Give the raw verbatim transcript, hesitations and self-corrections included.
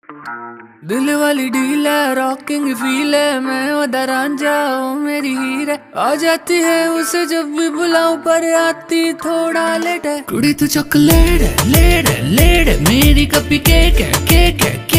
दिल वाली डील है, रॉकिंग फील है, मैं वदा रांझा ओ मेरी हीर है। आ जाती है उसे जब भी बुलाऊं पर आती थोड़ा लेट है। कुड़ी तू चॉकलेट है, लेट है, लेट है, मेरी कपी केक है, केक है, केक।